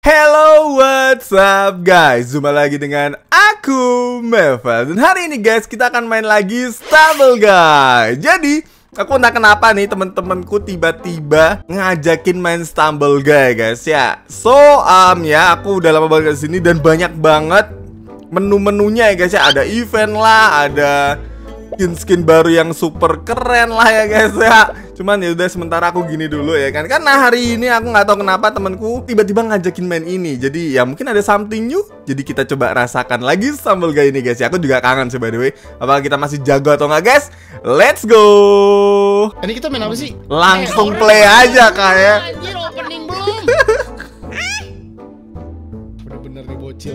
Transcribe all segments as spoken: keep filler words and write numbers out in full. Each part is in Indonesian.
Hello, what's up guys? Jumpa lagi dengan aku, Meva. Dan hari ini guys, kita akan main lagi Stumble Guys. Jadi, aku entah kenapa nih teman-temanku tiba-tiba ngajakin main Stumble Guys guys ya. So, um, ya aku udah lama banget kesini dan banyak banget menu-menunya ya guys ya. Ada event lah, ada skin-skin baru yang super keren lah ya guys ya. Cuman ya udah sementara aku gini dulu ya kan. Karena hari ini aku nggak tahu kenapa temanku tiba-tiba ngajakin main ini. Jadi ya mungkin ada something new. Jadi kita coba rasakan lagi Stumble Guys ini guys ya. Aku juga kangen sih by the way. Apakah kita masih jago atau nggak guys? Let's go. Ini kita main apa sih? Langsung play aja kayak. Anjir, opening belum. Bener-bener nih bocil.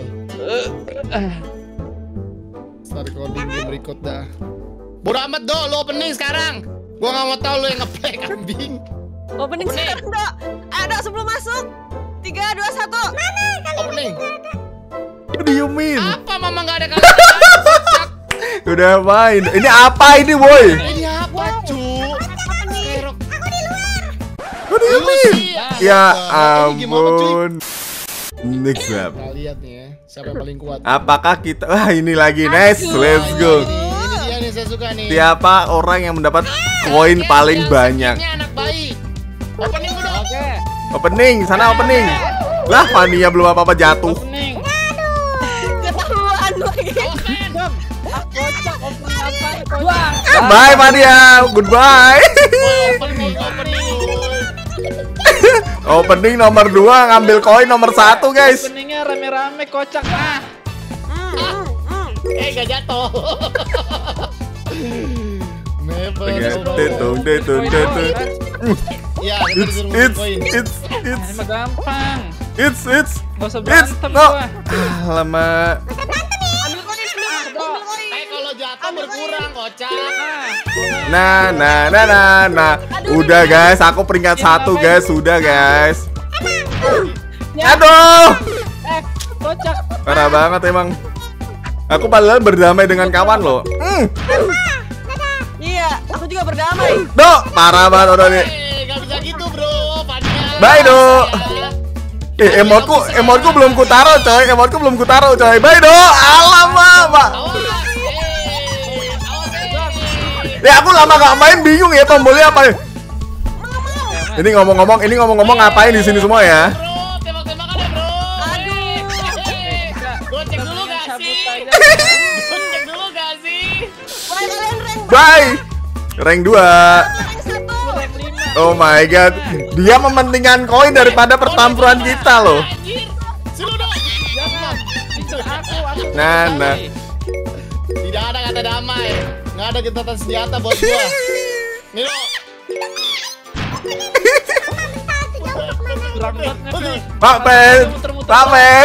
Start recording, belum record dah. Bodo amat do, lu opening sekarang. Gua gak mau tahu lu yang ngeplay kambing. Opening sekarang dok. Ada sebelum masuk. Tiga, dua, satu. Mana kali Opening. What do you mean? Apa mama gak ada kalian? Udah main. Ini apa ini boy? Ini apa cu? Kerok. What do you Lu mean? sih, Ya Ini gimana, cuy? ampun. Next up. Kita lihat nih ya, siapa yang paling kuat. Apakah kita? Wah ini lagi nice. Let's go. Ini, ini dia nih, saya suka nih. Siapa orang yang mendapat koin paling Yang banyak? sakitnya anak bayi. Opening dulu. Oke. Opening, sana opening. Lah, Fania belum apa-apa jatuh. Opening. Ketahuan lagi. Open. Kocak opening apa? Wah. Bye Fania, goodbye. Opening, opening. Opening nomor dua ngambil koin nomor satu guys. Openingnya rame-rame kocak ah. Eh gak jatuh. Never. Tetung, tetung, tetung. Ya, It's, it's, it's, Ini it's, mah gampang. it's, it's, Gak usah it's, berantem no. gua. Ah, lama. Ambil koin dulu. Ambil koin. Eh kalau jatuh berkurang kocak. Nah, nah, nah, nah, nah. Udah guys, aku peringkat satu guys, sudah guys. Aduh, Eh, kocak. parah banget emang. Aku padahal berdamai dengan kawan loh. Hmm. Iya, aku juga berdamai. Dok, parah banget udah nih. Eh, gak bisa gitu bro, Fania. Bye, Dok. Eh, emotku, emotku belum kutaro coy, emotku belum kutaro coy. Bye dok, alamak pak. Awas, eh, awas, eh. Ya aku lama gak main bingung ya tombolnya apa. Ini ngomong-ngomong, ini ngomong-ngomong ngapain di sini semua ya? Bro, tembak-tembakan ya bro. Aduh. Eh, Gua cek dulu gak sih? Cabut aja. Gua cek dulu gak sih? Wah, kalian rank Bye. Rank dua. rank satu. Rank lima. Oh my god. Dia mementingkan koin daripada pertempuran kita loh. Anjir. Sini dong. Jangan. Incer aku, aku. Nah, nah. Tidak ada kata damai. Nggak ada gencatan senjata buat gua. Nih lo. Kurang banget nih. Pak Men, Pak Men.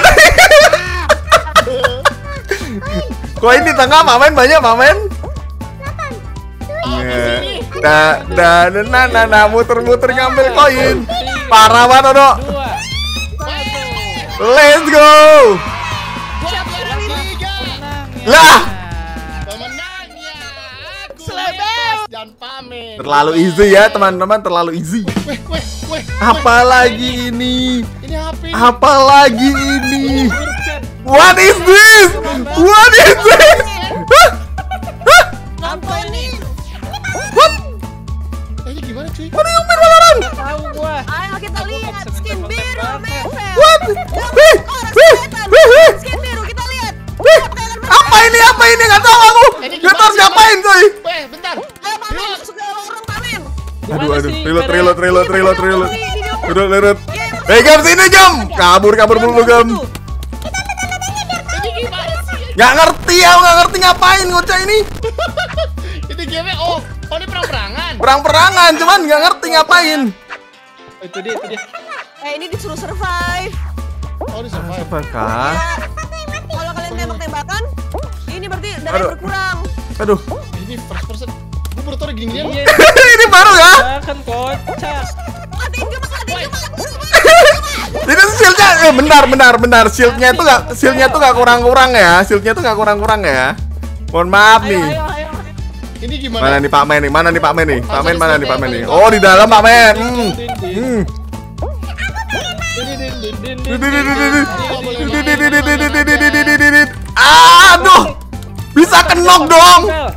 Koin di tengah Pak Men banyak Pak Men. Ya. Nah, nah, nah, nah, nah, muter-muter ngambil koin. Parah banget dok. Dua. Let's go. Gua juara tiga. Lah, Pemenangnya aku. Selebes. Jangan pamer. terlalu easy ya teman-teman, terlalu easy. Weh, weh, weh. Apalagi ini? Ini H P. Apalagi ini? What is this? What is this? Hah? Apa ini? What? Eh, ini gimana cuy? What do you mean Valorant? Tahu gua. Ayo kita lihat skin biru Mevel. What? Wih, wih, wih, wih, Skin biru kita lihat. wih. Apa ini? Apa ini? Gak tahu aku. Gak tahu ngapain coy. Weh, bentar. Ayo pamen masuk ke orang pamen. Aduh, Gimana aduh. sih, Reload, Pere? reload, reload, reload, reload. Di video Reload, reload. Eh, Gam sini Gam. Kabur, kabur mulu Gam. Ini gimana sih? Gak ngerti, aku gak ngerti ngapain ngoceh ini. Ini game oh, oh ini perang-perangan. Perang-perangan, cuman gak ngerti ngapain. Oh, itu dia, itu dia. Eh ini disuruh survive. Oh, ini survive. Apakah? Ya, kalau kalian tembak-tembakan, ini berarti darah Aduh. berkurang. Aduh. Ini first person. Gua baru tau ada gini-ginian. Iya, Ini baru ya? kan kocak. Matiin cuma, matiin cuma. Ini shieldnya, eh bentar, bentar, bentar. Shieldnya itu gak, shieldnya tuh gak kurang-kurang ya. Shieldnya tuh gak kurang-kurang ya. Mohon maaf Ayo, nih. ayo, ayo. Ini gimana? Mana nih Pak Men nih? Mana nih Pak Men nih? Pak Men mana nih Pak Men nih? Oh di dalam Pak Men. Hmm. Hmm. Din, din, Din. Din, Dit, din, dit, dit, dit, dit. Ini nggak boleh Dit, main, dit, dit, dit, nggak dit, dit, boleh dit, dit, dit, main. dit, dit. Aduh, bisa kenok dong.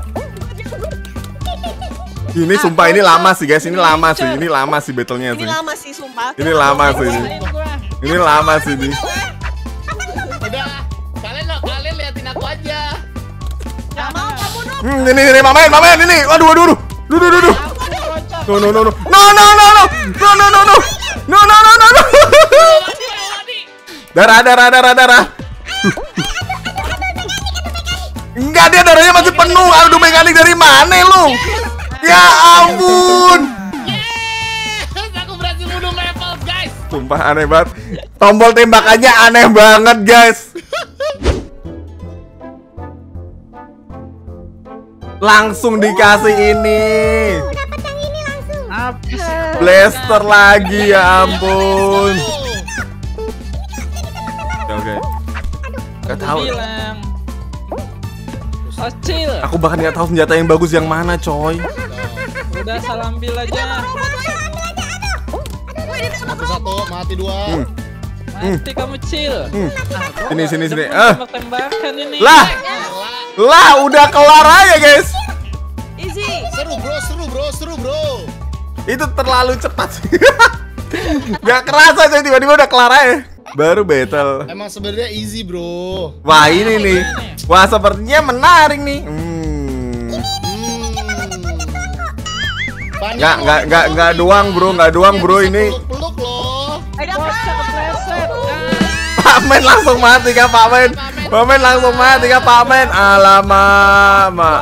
Ini sumpah ini lama sih guys, ini lama sih, ini lama sih battlenya Ini sih. lama sih sumpah. Ini lama sih ini. Ini lama sih ini. Udah, kalian lo kalian liatin aku aja. Gak mau kamu Noob. Hmm, ini ini Mamen, Mamen ini. Waduh, waduh, waduh. Duh, duh, duh, duh. No, no, no, no. No, no, no, no. No, no, no, no. No, no, no, no, no. Darah, darah, darah, darah. Enggak, dia darahnya masih penuh. Aduh, mekanik dari mana lu? Ya ampun. Yes, aku berhasil bunuh Maple, guys. Sumpah aneh banget. Tombol tembakannya aneh banget, guys. Langsung dikasih ini. Dapat yang ini langsung. Apa? Blaster lagi, ya ampun. Oke, oke. Gak tahu. Bilang. Kecil. Aku bahkan nggak tahu senjata yang bagus yang mana, coy. Udah salam bil aja. Mati satu, mati dua. Hmm. Mati kamu cil. Hmm. Sini, sini, sini. Demen Ah, tembak-tembakan ini. lah, lah, udah kelar aja, guys. Easy. Seru bro, seru bro, seru bro. Itu terlalu cepat sih. Gak kerasa coy, tiba-tiba udah kelar aja. Baru battle. Emang sebenarnya easy bro. Wah, ini nih. Wah, sepertinya menarik nih. Hmm. Hmm. Nggak, nggak, nggak, nggak doang, bro. Nggak doang, bro, ini. Peluk loh. Bocah kepleset. Pak Men langsung mati kah, Pak Men? Pak Men langsung mati kah, Pak Men? Alamak, mak.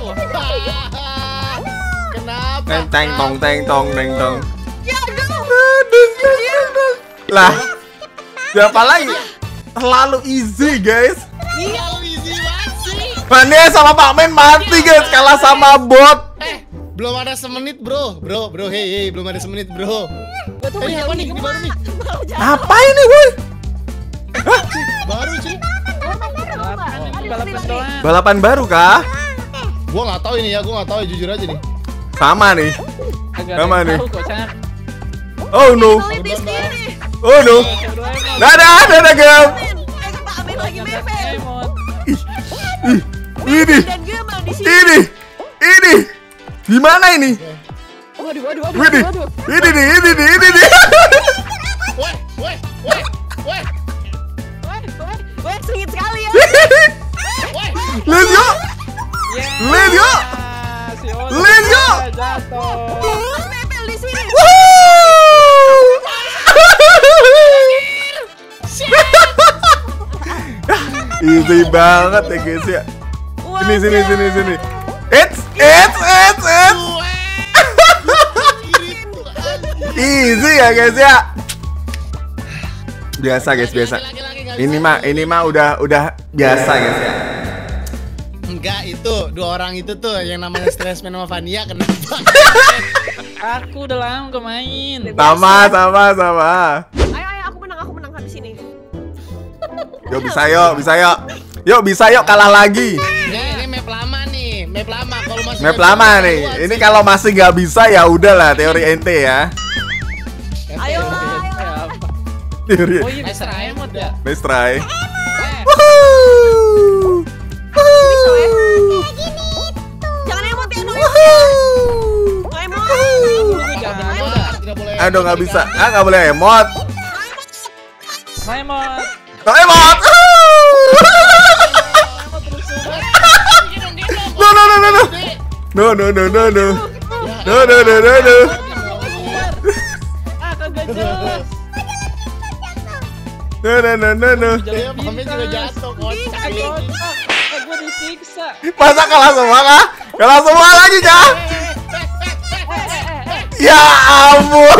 Kenapa? Teng teng tong teng tong teng tong. Ya aduh. Aduh, aduh. Lah, siapa lagi? Terlalu easy, guys. Terlalu easy banget sih. Mane sama Pak Men mati, guys. Kalah sama bot. Eh, belum ada semenit bro. Bro, bro, hey, hey, belum ada semenit bro. Gua tuh Eh, apa nih? Ini baru nih. Mau jalan. Apa ini, boy? Baru sih. Ini balapan doang. Balapan baru kah? Gua nggak tahu ini ya, gua nggak tahu ya, jujur aja nih. Sama nih. Agak Sama nih. tahu kok, Cak. Oh no. Ini sendiri. Oh no. Dadah, dadah, gem. Eh, Pak Amin lagi mepet. Emot. Ini, Dan gue emang di sini. ini, ini. Di mana ini? Waduh, waduh, waduh, Ini, waduh. ini nih, ini nih, ini nih. Weh, weh, weh, weh, Weh, weh, weh, sengit sekali ya. weh. Let's go. Yeah. Let's go. Si Oda Let's go. jatuh. Mas Mepel di sini. Easy banget ya guys ya. Sini, sini, Waduh. sini, sini. It's, it's, it's, it's. Easy ya guys ya. Biasa guys, biasa. Ini mah, ini mah udah, udah biasa guys ya. Enggak, itu dua orang itu tuh yang namanya Stressman sama Vania kenapa? Aku udah lama gak main. Sama, sama, sama. Ayo, ayo, aku menang, aku menang habis ini. Yuk bisa yuk, bisa yuk. Yuk bisa yuk kalah lagi. Ini, ini map lama nih, map lama. Kalau masih Map lama nih. Ini kalau masih nggak bisa ya udahlah teori ente ya. Ayo, ayo. Apa? Teori. Oh iya bisa emot ya. Let's try. Eh, Woohoo. Woohoo. Jangan emot ya, Noob. Woohoo. Nggak emot. gue jangan emot dah. Tidak boleh. Aduh nggak bisa. Ah nggak boleh emot. Nah, emot. Nggak emot. No no no no no. No no no no no. No no no no no. Ah, kagak jelas. No no no no no. Dia pamit juga jatuh kocak. Kocak. Ah, gue disiksa. Masa kalah semua kah? Kalah semua lagi kah? Ya ampun.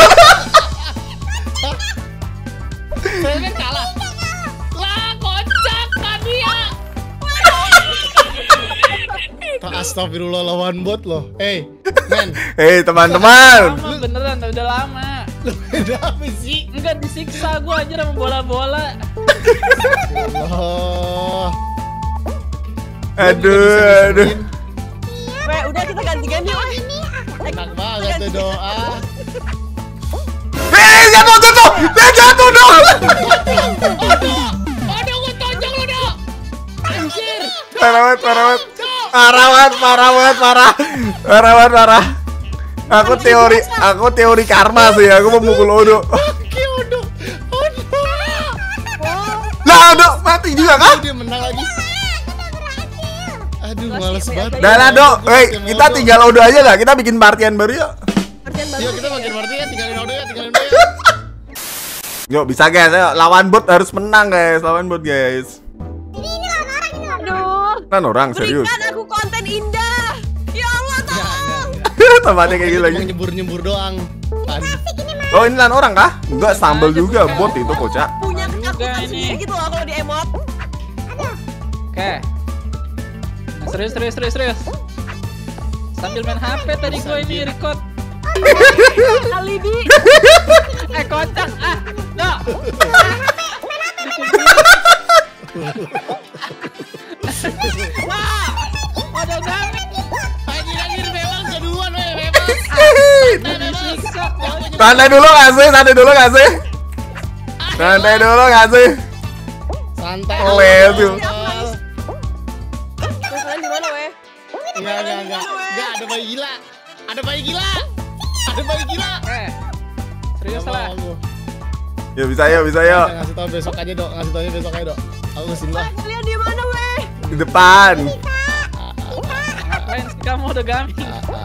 Saya kan kalah. Lah kocak Vania. Astagfirullah lawan bot loh. Hey, men. Hei teman-teman. Lama beneran, udah lama. Lu ada apa sih? Enggak disiksa gue aja sama bola-bola. Oh. Aduh, aduh. Weh, udah kita ganti game yuk. Enak banget tuh doa. Eh, jatuh, jatuh! Dia jatuh dong! Aduh, gue tonjok lu, Dok. Anjir. Parah banget, parah banget. Parah banget, parah banget, parah. Parah banget, parah. Aku teori, aku teori karma sih. Aku memukul Odo. Oke, Odo. Odo. Lah, Odo mati juga kah? Dia menang lagi. Aduh, males banget. Dah lah, Dok. Hei, kita tinggal Odo aja nggak? Kita bikin partian baru yuk. Partian baru. Yuk, kita makin berarti ya, tinggalin Odo ya, tinggalin Odo ya. Yuk, bisa guys. Ayo, lawan bot harus menang guys. Lawan bot guys. Ini ini lawan orang ini lawan. Aduh. Kan orang serius. Berikan aku konten indah. Ya Allah, tolong. Tempatnya kayak gini lagi. Cuma nyembur-nyembur doang. Pan. Oh, ini lan orang kah? Enggak, sambel juga bot itu kocak. Punya Juga ketakutan ini. sendiri gitu loh kalau di emot. Oke. Nah, serius, serius, serius, serius. Sambil main H P tadi gue ini record. Alibi. Eh, kocak. Ah, Dok. Wah, ada gamit. Anjir, anjir, memang keduluan, weh, memang. Disiksa, kocak. Santai dulu nggak sih? Santai dulu nggak sih? Santai dulu nggak sih? Santai. Oh, weh, tuh. Terus kalian di mana, weh? Enggak, enggak, enggak. Enggak, ada bayi gila. Ada bayi gila. Ada bayi gila. Eh, serius Nggak lah. mau aku. Ya bisa yuk, bisa yuk. Ngasih tau besok aja, Dok. Ngasih tau aja besok aja, Dok. Aku kesini lah. Kalian di mana, weh? Di depan. Ngapain sih kamu udah gaming?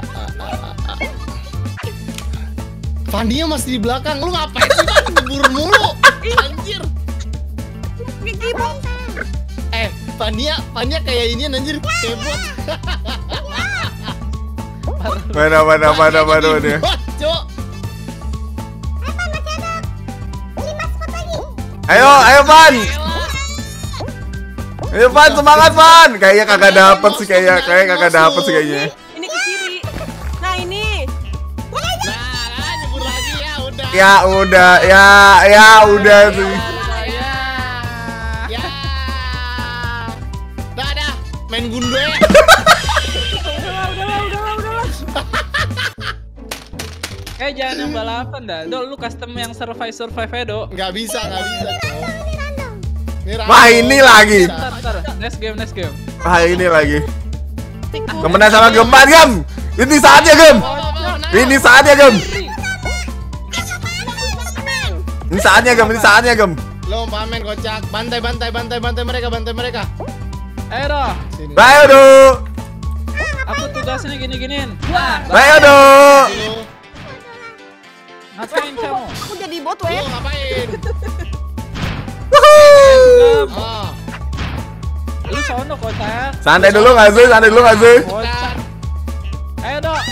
Fandia masih di belakang. Lu ngapain sih, Pan? Nyebur mulu. Anjir. Gimana? Eh, Fandia, Fandia kayak ini anjir. Kayak bot. Mana, mana, mana, mana dia? Bot, Cok. Apa masih ada lima spot lagi? Ayo, ayo Pan. Ayo Pan, semangat Pan. Kayaknya kagak dapet sih, kayak kayak kagak dapet sih kayaknya. Ini ke kiri. Nah, ini. Nah, kan nyebur lagi ya, udah. Ya udah, ya ya udah sih. Ya. Ya. Dah, dah. Main gundu ya. Udahlah, udahlah, udahlah, udahlah. Eh, jangan yang balapan dah. Dok, lu custom yang survive survive ya, Dok. Nggak bisa, nggak bisa, Cok. Ini random. Ini random. Wah, ini lagi. Bisa. Ntar, ntar. Next game, next game. Wah, ini lagi. Temenan sama Gemban, Gem. Ini saatnya, Gem. Ini saatnya, Gem. Ini saatnya, Gem. Ini saatnya, Gem. Lo pamen kocak. Bantai, bantai, bantai, bantai mereka, bantai mereka. Ayo, Dok. Sini. Ayo, Do. Aku tugasnya gini-giniin. Nah, Ayo, Do. Lu, ngapain kamu? Aku jadi bot, lu weh. ngapain? Wuhu. Gem. Oh, Lu sono kocak. Santai dulu nggak sih? Santai dulu nggak sih? Kocak. Ayo, Dok.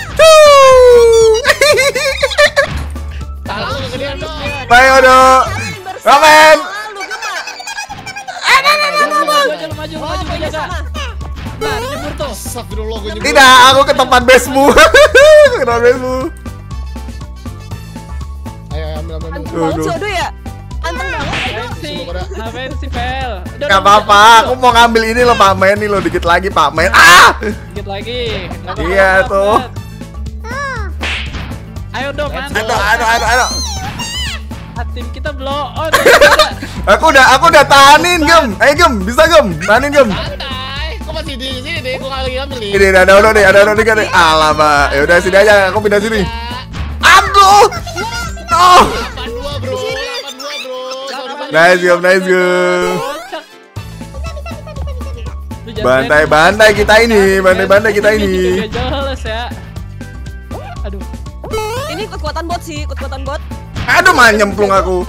salah lu kegedean dong. Ayo, Do. Kalian bersama. Ramen. Lalu, gemak. Maju, maju, maju, maju, Oh, maju, beda jaga. sama. Nah, nyebur tuh. Astagfirullah, gue nyebur. Tidak, aku ke tempat basemu. Ke tempat basemu. Ayo, ayo, ambil, ambil, ambil. Anteng banget Aduh. si Odo ya? Anteng banget. Ngapain sih? Ngapain sih, Pel? Udah, Gak udah, apa-apa, udah, aku mau ngambil ini loh Pak Men nih loh, dikit lagi Pak Men. Ah! Dikit lagi. Nggak apa-apa, Iya, nggak tuh. apa-apa. Ayo, Dok, mantap. Aduh, aduh, aduh, aduh. Ah, tim kita blow on. Aku udah, aku udah tahanin Gem. Ayo Gem, bisa Gem, tahanin Gem. Santai. Kok masih di sini deh? Gue nggak lagi ambil nih. Ini ada udah nih, ada udah nih kan. Alamak, ya udah sini aja, aku pindah sini. Aduh. Oh. delapan dua bro, delapan dua bro. Sorry, Nice Gem, nice Gem. Kocak. Lu jangan Bantai-bantai kita ini, bantai-bantai kita Juga ini. jelas ya. Aduh. Ini kekuatan bot sih, kekuatan bot. Aduh, mah nyemplung aku.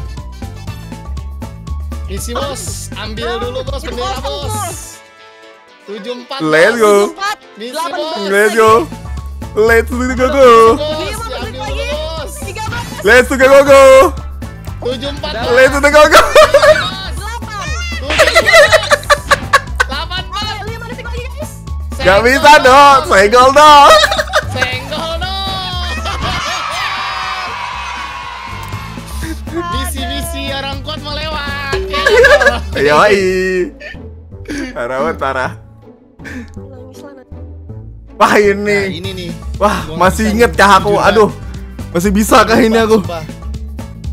Misi bos, ambil dulu bos Ini bendera bos, bos. tujuh empat. Let's go. Empat, Misi delapan bos. belas Let's lagi. go. Let's go go go. Bos, Lima diambil menit dulu lagi. bos. Tiga belas. Let's go go go. tujuh empat. Let's go go go. Delapan. delapan bos. Ayo, lima detik lagi guys. Gak bisa dong, senggol dong. Senggol dong. Misi-misi orang kuat mau lewat. Ya, gitu. Yoi. Parah banget, parah. Nangis lah. Wah Nah, ini. ini nih. Wah, Gua masih nggak inget bisa kah aku? jujur, Aduh. Masih bisa kah ini Sumpah, aku? sumpah.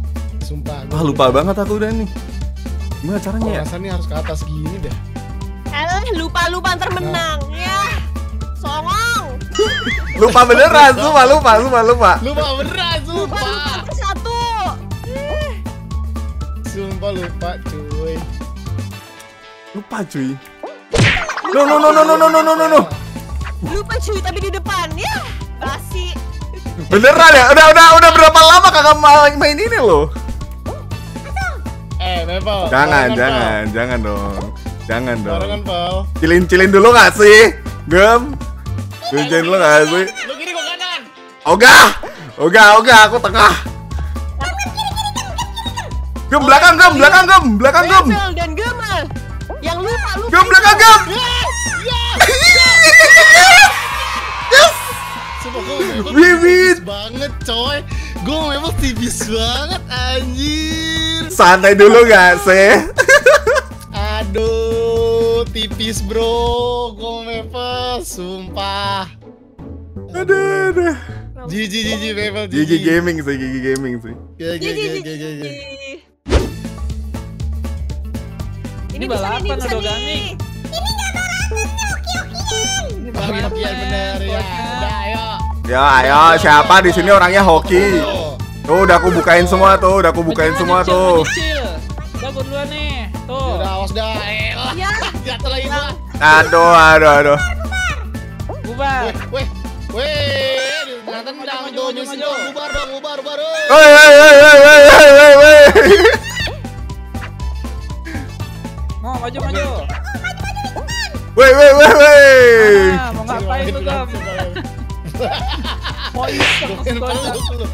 sumpah. Wah, lupa banget aku udah nih. Gimana caranya ya? Rasanya harus ke atas gini deh. Eh, lupa-lupa ntar menang. Ya. Songong. Lupa beneran, lupa, lupa, lupa, lupa. Lupa beneran, Lupa, lupa sumpah. ntar satu. Eh, Sumpah lupa, cuy. Lupa cuy. No no no no no no no no no no. lupa cuy, tapi di depan. Ya, basi. Beneran ya? Udah udah udah berapa lama kakak main main ini loh? Eh, Mepel. Jangan, barengan, jangan, jangan dong. Jangan Pal. Barengan, dong. Pal. Cilin-cilin dulu gak sih? Gem. Cilin dulu gak sih? Lu kiri gua kanan. Oga. Oga, oga, aku tengah. Gem belakang, gem belakang, gem belakang, gem. Bebel dan Gemal. Yang lupa, lupa. Gem belakang, gem. Sumpah gua Mepel Bibit. tipis banget, coy. Gua Mepel tipis banget, anjir. Santai dulu gak sih? Aduh, tipis bro. Gua Mepel, sumpah. Aduh, aduh. Jiji, jiji, Mepel, Gigi gaming sih, gigi gaming sih. Gigi, Ji, ji, gigi, ji, gigi, ji. gigi. Ini bisa balapan nih, bisa udah nih. gaming. Ini balapan bener ya. Udah, ayo. Ya, ayo, siapa di sini orangnya hoki? Tuh, udah aku bukain semua tuh, udah aku bukain Maju, semua maju, tuh. maju, Cil. Gua gua duluan nih. Tuh. Udah, awas dah. Eh, lah. Ya. Jatuh lagi gua. Aduh, aduh, aduh. Bubar. Weh, weh, weh. Nathan Maju, udah maju, tuh maju, nyusun maju. tuh. Bubar dong, bubar, bubar. eh. Woi, woi, woi, woi, woi, woi, woi, woi. Mau maju maju. Woi, woi, woi, woi. Ah, mau ngapain tuh, Gam? Mau iseng Bukan kocak. peluk lu.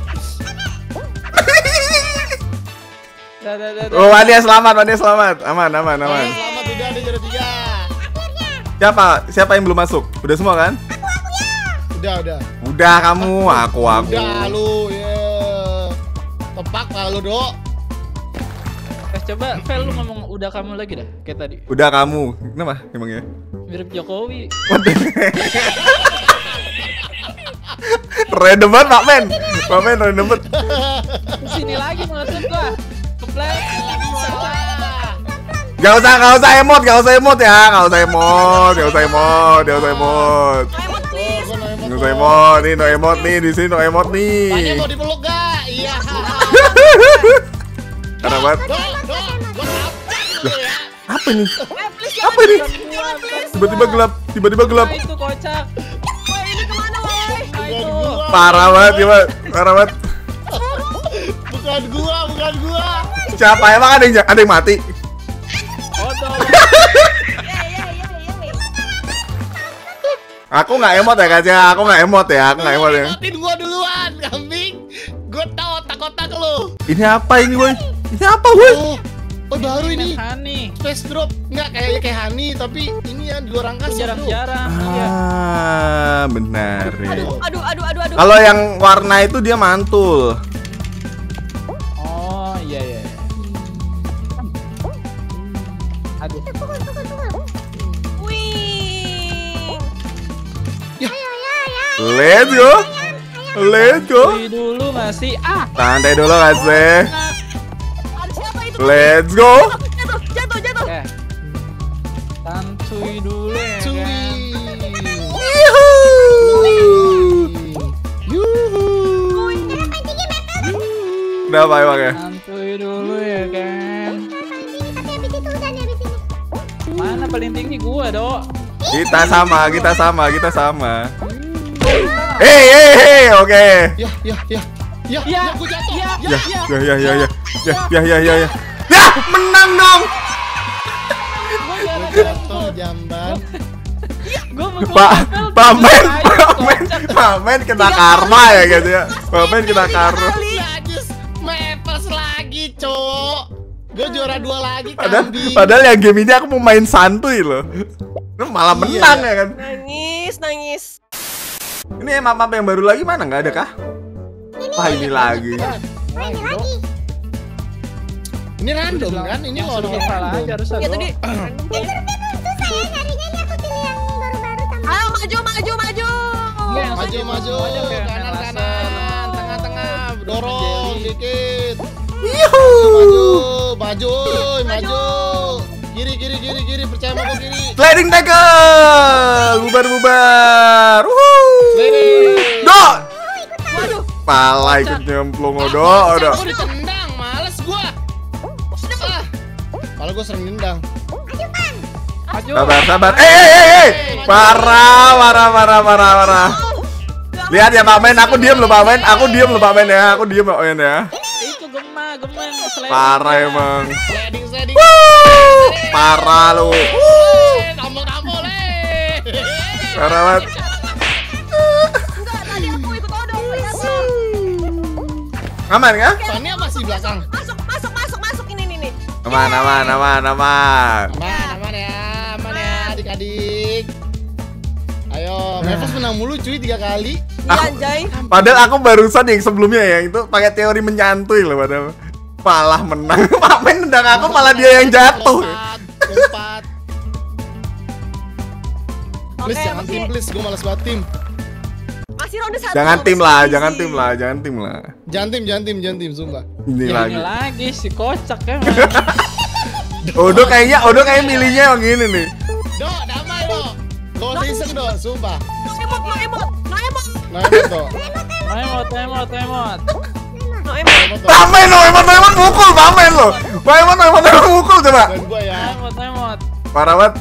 Dah, dah, dah, dah. Oh, Wadia selamat, Wadia selamat. Aman, aman, aman. Selamat udah ada juara tiga. Siapa? Siapa yang belum masuk? Udah semua kan? Udah, udah. Udah kamu, aku, aku. Udah lu, ya. Tepak lah lu, Dok. Eh, coba Vel lu ngomong udah kamu lagi dah kayak tadi. Udah kamu. Kenapa emangnya? Mirip Jokowi. Random banget, Pak Men. Pak Men random banget. Kesini lagi meletup gua. Keplek. Gak usah, gak usah emot, gak usah emot ya, gak usah emot, gak usah emot, gak usah emot. Emot Tuh, please. gua no emot Gak tuh. usah emot, nih no emot nih, di sini no emot Tanya nih. mau dipeluk gak? Iya. Karena banget. Dok, Dok, gua tampar lu ya. Apa nih? Eh, please Apa jangan, ini? jangan, please. Tiba-tiba gelap, tiba-tiba gelap. Nah, itu kocak. Woi, ini kemana, woi? Nah, Bukan itu. gua. Parah banget, gimana? Parah banget. Bukan gua, bukan gua. Siapa emang ada yang ada yang mati? Bodoh. Ya, ya, ya, ya. Aku nggak emot ya guys ya, aku nggak emot ya, aku nggak emot ya. Emotin gua duluan, kambing. Gua tahu otak-otak lu. Ini apa ini boy? Ini apa boy? Oh, oh baru ini. Hani. Space drop. Enggak kayaknya kayak Hani, tapi ini ya di luar angkasa. bro. Jarang-jarang. Iya. Ah, benar ya. Aduh, aduh, aduh, aduh, aduh. Kalau yang warna itu dia mantul. Oh, iya iya. iya. Aduh. Pukul, pukul, pukul. Wih. Ayo, ya, ya. Let's go. Let's go. Wih, dulu masih ah. Santai dulu guys deh. Ada siapa itu? Let's go. Jatuh, jatuh, jatuh. Eh. Santuy dulu ya. Cuy. Kan? Yuhu. Kenapa emangnya? Santuy dulu ya kan. Tapi habis itu udah nih, habis ini. Mana paling tinggi gua, Dok? Kita sama, kita sama, kita sama. Hei, hei, hei, oke. Ya, ya, ya. Ya, Ya, ya, gua jatuh. ya, Ya, ya, ya, ya, ya, ya, ya, ya, ya, ya. Ya, menang dong. Gua jarang Jatuh jamban. Gua mukul Pak, Apple, pamen, ayo, pamen, kocak. pamen kena karma ya guys ya. Pamen kena karma. Lajis mepes lagi, cowok. Gue juara dua lagi, Padahal, kambing. padahal yang game ini aku mau main santuy loh. Lu malah Iya. menang ya kan. Nangis, nangis. Ini map-map yang baru lagi mana? Nggak ada kah? Wah ini lagi. Wah, ini lagi. Ini random kan? Ini Yang lawan survival aja random. harus Ya ada. tadi. Susah ya nyarinya, ini aku pilih yang baru-baru sama. Ayo maju, maju, maju. Iya, yang Maju, maju, Maju, kayak kanan, main kanan, tengah, tengah, dorong dikit. Yuhu. Maju, maju, maju, maju. Kiri, kiri, kiri, kiri. Percaya sama gue kiri. Sliding tackle. Bubar, bubar. Wuhu. Sliding. Do. Waduh. Pala ikut nyemplung odo, Ah, odo. Gue ditendang, males gue. Ah. Kalau gue sering nendang. Maju. Sabar, sabar. Eh, eh, eh, eh. Parah, parah, parah, parah, parah. Lihat ya Pak Men, aku diem loh Pak Men. Aku diem loh Pak Men ya. Aku diem Pak Men ya. Itu Gema, Gema yang sliding. Parah emang. Sliding, sliding. Wuh, parah lu. Eh, Tombol-tombol, eh. Parah banget. Enggak, tadi aku ikut odong ternyata. Aman kah? Fania masih belakang. Masuk, masuk, masuk, masuk ini nih nih. Aman, aman, aman, aman. Aman, aman ya, aman ya, adik-adik. Ayo, Mevos menang mulu cuy tiga kali. Iya anjay. Padahal aku barusan yang sebelumnya ya itu pakai teori menyantui loh padahal. Malah menang. Pak Men nendang aku malah dia yang jatuh. Lompat, lompat. Please Oke, jangan masih- tim, please. Gue malas banget tim. Masih ronde satu. Jangan tim masih lah, easy. jangan tim lah, jangan tim lah. Jangan tim, jangan tim, jangan tim, sumpah. Ini Ya, lagi. ini lagi si kocak emang. Odo kayaknya, Odo kayak milihnya yang gini nih. Do, damai do. Lo iseng do, sumpah. No emot, no emot, no emot, Nah, emot do. Emot, emot, emot. no emot. Emot do. Pamen lo, emang emang mukul, pamen lo. Pamen lo, emang emang mukul coba. Dan gue ya. Emot, emot. Parah banget.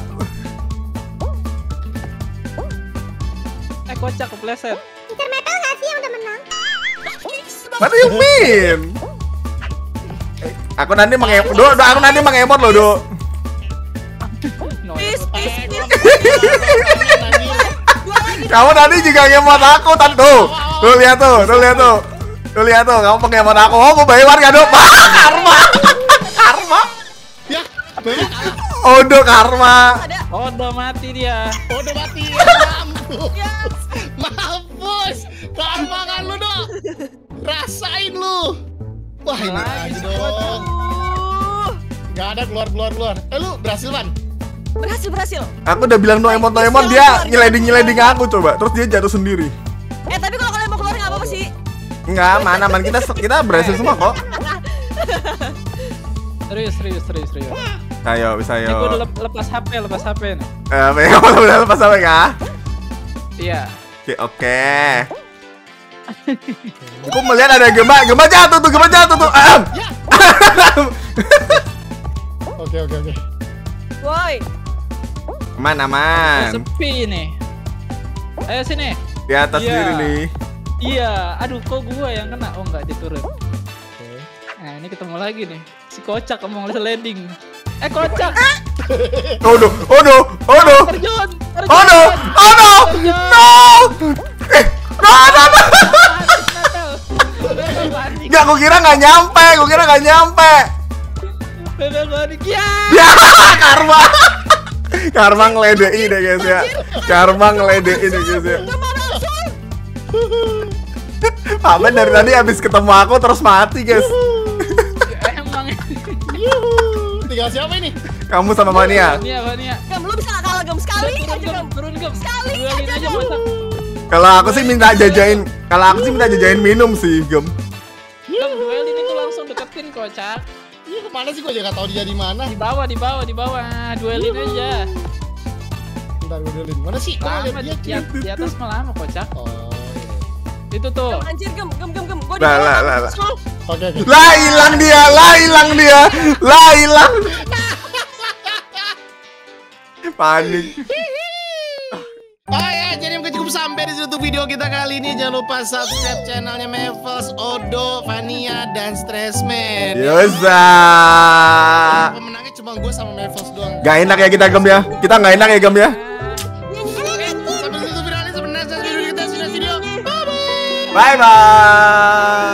Eh kocak kepleset. Mister Metal nggak sih yang udah menang? What do you mean? Eh, Aku nanti mengemot, do, do, aku nanti mengemot lo, do. No, Peace, peace, Eh, peace. gue anjir. Dua lagi. Kamu nanti juga ngemot aku, tan tuh. Tuh lihat tuh, tuh lihat tuh. Tuh lihat tuh, kamu mengemot aku. Oh, mau bayar warga, do. Karma. Karma. Ya, memang kalah. Odo karma. Ada. Oh, udah mati dia. Oh, udah mati. Mampus. Yes. Mampus. Karma kan lu do. Rasain lu. Wah, ini aja dong. Uh, Gak ada keluar keluar keluar. Eh lu berhasil man? berhasil, berhasil. Aku udah bilang no emot, no emot, dia nyeleding-nyeleding aku coba. Terus dia jatuh sendiri. Eh, tapi kalau kalian mau keluar nggak apa-apa sih. Enggak, mana man kita kita berhasil semua kok. Serius, serius, serius, serius. Ayo, bisa Ini gue udah ayo. lep- lepas H P, lepas H P nih. Eh, kamu udah lepas sampai kah? Iya. Oke, oke. Aku melihat ada gempa, gempa jatuh tuh, gempa jatuh tuh. Ahem. Oke oke oke. Woi, Aman, Oh, aman. sepi ini. Ayo sini. Di atas Iya. sendiri nih. Iya, aduh kok gua yang kena. Oh enggak, dia turun. Nah, ini ketemu lagi nih. Si kocak ngomong sliding. Eh, kocak. Odo, odo, odo. Terjun. terjun. Odo, odo. No. Eh, no, no, no. Natal. Natal panik. Enggak, aku kira nggak nyampe, aku kira nggak nyampe. Natal panik. Ya. Ya, karma. Karma ngeledein deh guys ya. Karma ngeledein deh guys ya. Pamen dari tadi habis ketemu aku terus mati guys. Emang Yuhu. Tinggal siapa ini? Kamu sama Mania. Vania, Vania. Gem, lu bisa nggak kalah gem sekali Turun, aja gem. gem. Turun, gem. Sekali Duelin aja, aja, Gem. kocak. Kalau aku sih minta jajain, kalau aku sih minta jajain minum sih, Gem. Gem, duelin itu langsung deketin kocak. Iya kemana sih gue juga gak tau dia di mana. Di bawah, di bawah, di bawah. Duelin aja. Bentar gue dulu. Mana sih? Gue Lama liat di, dia. di, di atas mah lama kocak. Oh iya. Itu tuh. Anjir gem, gem, gem, gem. Gua di Lah, bawah, lah, kamu lah, lah. nyusul. Oke oke. Lah hilang dia, lah hilang dia, lah hilang. Panik. Oh ya, jadi mungkin cukup sampai di situ video kita kali ini. Jangan lupa subscribe channelnya Mevos, Odo, Vania, dan Stressman. Yosa. Pemenangnya cuma gue sama Mevos doang. Gak enak ya kita Gem ya. Kita nggak enak ya Gem ya. Sampai situ video ini sebenarnya video kita sudah video. Bye bye. Bye bye.